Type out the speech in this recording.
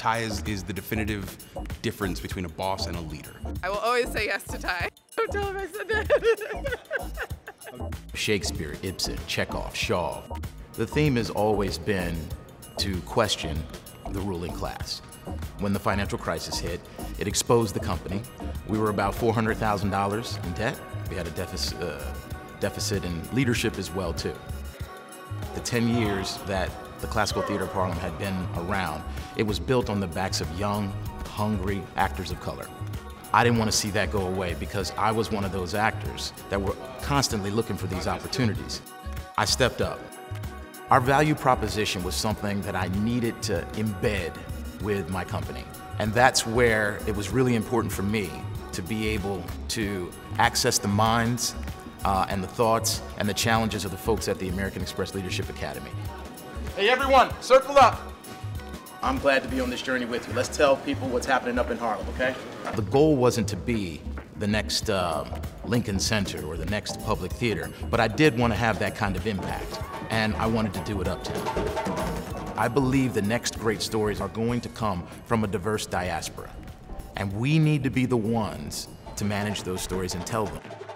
Ty is the definitive difference between a boss and a leader. I will always say yes to Ty. Don't tell him I said that. Shakespeare, Ibsen, Chekhov, Shaw. The theme has always been to question the ruling class. When the financial crisis hit, it exposed the company. We were about $400,000 in debt. We had a deficit in leadership as well, too. The 10 years that the Classical Theater of Harlem had been around, it was built on the backs of young, hungry actors of color. I didn't want to see that go away because I was one of those actors that were constantly looking for these opportunities. I stepped up. Our value proposition was something that I needed to embed with my company. And that's where it was really important for me to be able to access the minds and the thoughts and the challenges of the folks at the American Express Leadership Academy. Hey everyone, circle up. I'm glad to be on this journey with you. Let's tell people what's happening up in Harlem, okay? The goal wasn't to be the next Lincoln Center or the next public theater, but I did want to have that kind of impact, and I wanted to do it uptown. I believe the next great stories are going to come from a diverse diaspora, and we need to be the ones to manage those stories and tell them.